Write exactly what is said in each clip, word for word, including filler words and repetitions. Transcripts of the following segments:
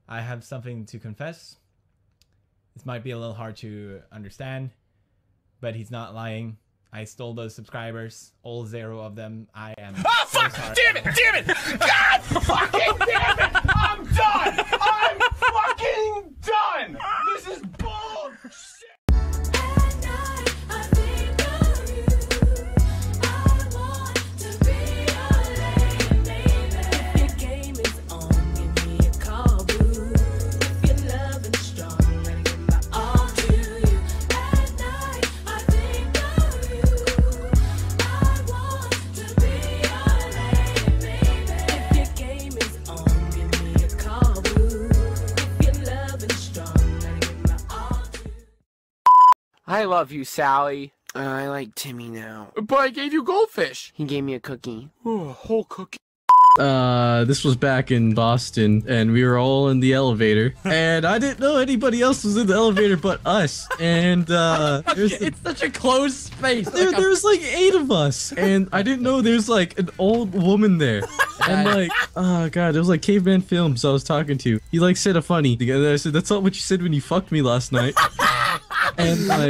I have something to confess. This might be a little hard to understand, but he's not lying. I stole those subscribers, all zero of them. I am Oh, so fuck! sorry. Damn it! Damn it! God fucking damn it! I'm done! I'm fucking done! This is bullshit! I love you, Sally. Uh, I like Timmy now. But I gave you goldfish. He gave me a cookie. Oh, a whole cookie. Uh, this was back in Boston, and we were all in the elevator, and I didn't know anybody else was in the elevator but us, and, uh, there's the, It's such a closed space. there, Like a- there was like eight of us, and I didn't know there's like an old woman there, and like, oh god, it was like Caveman Films I was talking to. He like said a funny, and I said, that's not what you said when you fucked me last night, and like...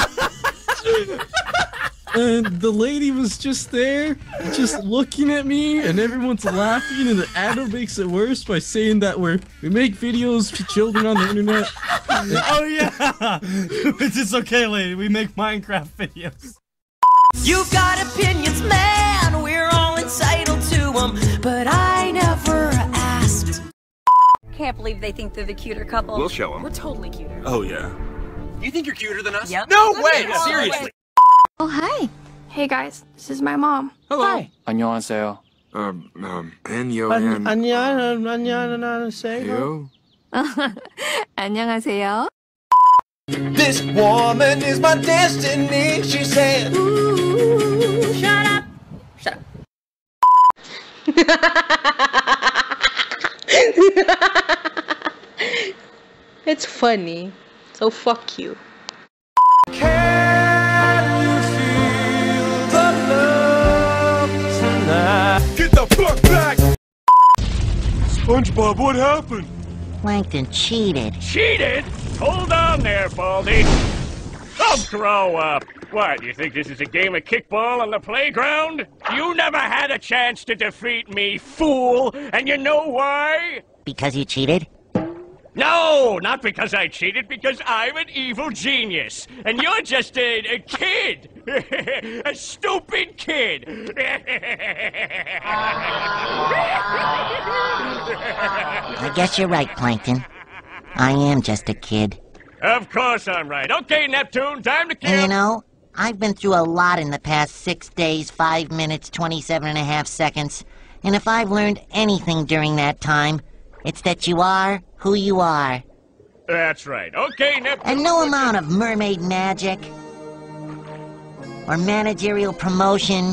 And the lady was just there, just looking at me, and everyone's laughing, and Adam makes it worse by saying that we're we make videos for children on the internet. Oh yeah! It's just okay, lady. We make Minecraft videos. You've got opinions, man. We're all entitled to them, but I never asked. Can't believe they think they're the cuter couple. We'll show them. We're totally cuter. Oh, yeah. You think you're cuter than us? Yep. No Let way! me know. Seriously! Oh, hi. Hey, guys. This is my mom. Hello. Hi. 안녕하세요. Um, um, 안녕, and... 안녕, 안녕하세요. 안녕하세요. This woman is my destiny, she said. Ooh, shut up. Shut up. It's funny. So fuck you. Can you feel the love tonight? Get the fuck back! SpongeBob, what happened? Plankton cheated. Cheated? Hold on there, Baldy. Oh, grow up. What, you think this is a game of kickball on the playground? You never had a chance to defeat me, fool! And you know why? Because you cheated? No, not because I cheated, because I'm an evil genius. And you're just a, a kid. A stupid kid. I guess you're right, Plankton. I am just a kid. Of course I'm right. Okay, Neptune, time to kill. And you know, I've been through a lot in the past six days, five minutes, twenty-seven and a half seconds. And if I've learned anything during that time, it's that you are who you are. That's right. Okay, Neptune. And no amount of mermaid magic, or managerial promotion,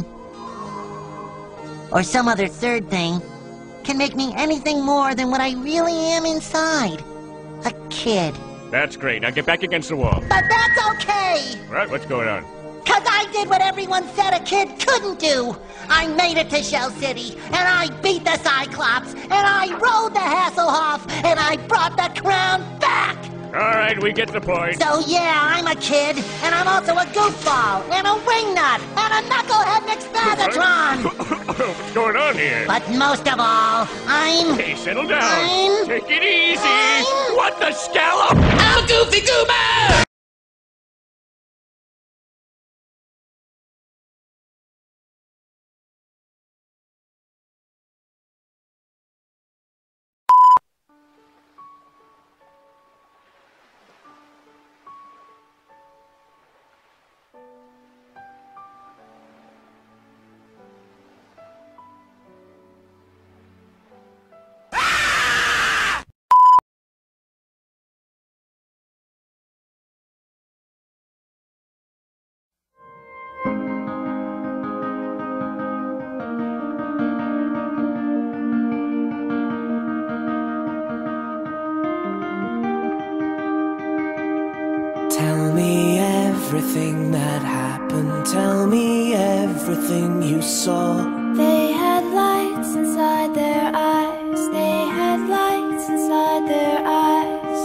or some other third thing can make me anything more than what I really am inside. A kid. That's great. Now get back against the wall. But that's okay! Right, what's going on? Cause I did what everyone said a kid couldn't do! I made it to Shell City, and I beat the Cyclops, and I rode the Hasselhoff, and I brought the crown back! All right, we get the point. So yeah, I'm a kid, and I'm also a goofball, and a wingnut, and a knucklehead McSpagatron! What's going on here? But most of all, I'm... Hey, settle down. I'm... Take it easy. I'm... What the scallop? I'm a goofy goober! Tell me everything that happened. Tell me everything you saw. They had lights inside their eyes. They had lights inside their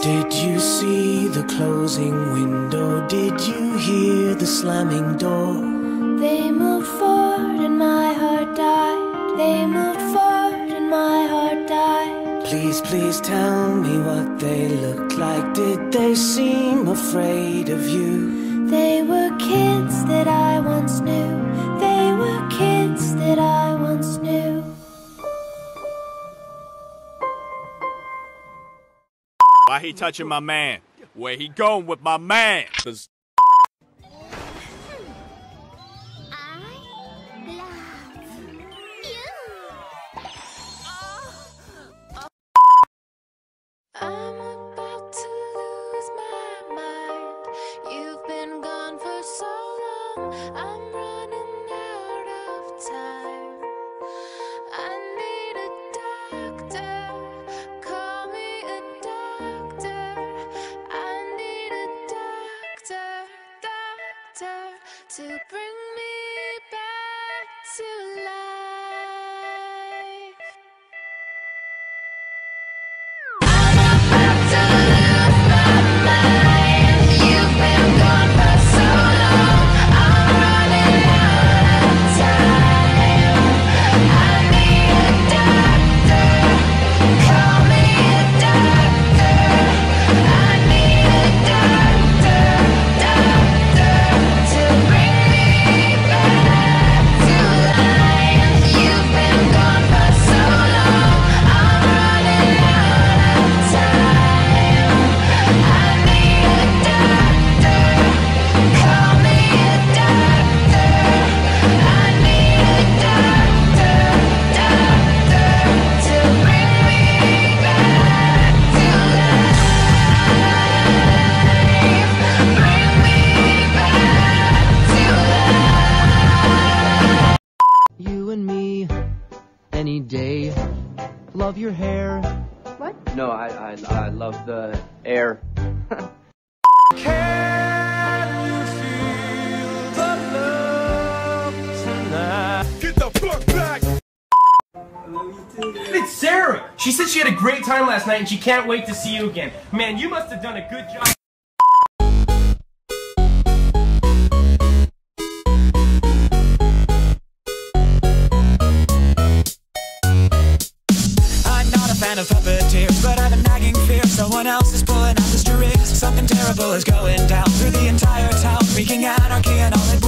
Did you see the closing window? Did you hear the slamming door? They moved forward and my heart died. They moved forward and my heart died. Please, please tell me what they looked like. Did they seem afraid of you? They were kids that I once knew. They were kids that I once knew. Why he touching my man? Where he going with my man? Cause I'm about to lose my mind. You've been gone for so long. I'm running out of time. I need a doctor. Call me a doctor. I need a doctor, doctor, to bring me back to life. Any day. Love your hair. What? No, I I, I love the air. Can you feel the love tonight? Get the fuck back! It's Sarah! She said she had a great time last night and she can't wait to see you again. Man, you must have done a good job. Of puppeteers, but I have a nagging fear someone else is pulling out the strings. Something terrible is going down through the entire town, wreaking anarchy and all it